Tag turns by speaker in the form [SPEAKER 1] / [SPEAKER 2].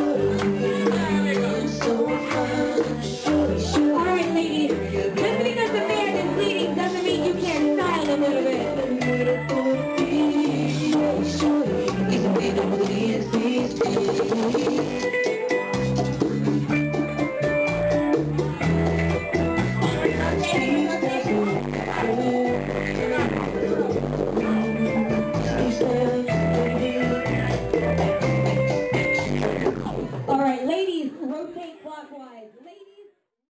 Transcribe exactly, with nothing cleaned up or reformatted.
[SPEAKER 1] Alright, ladies, just because the man is bleeding doesn't mean you can't style a little bit. All right, ladies, rotate clockwise. Ladies.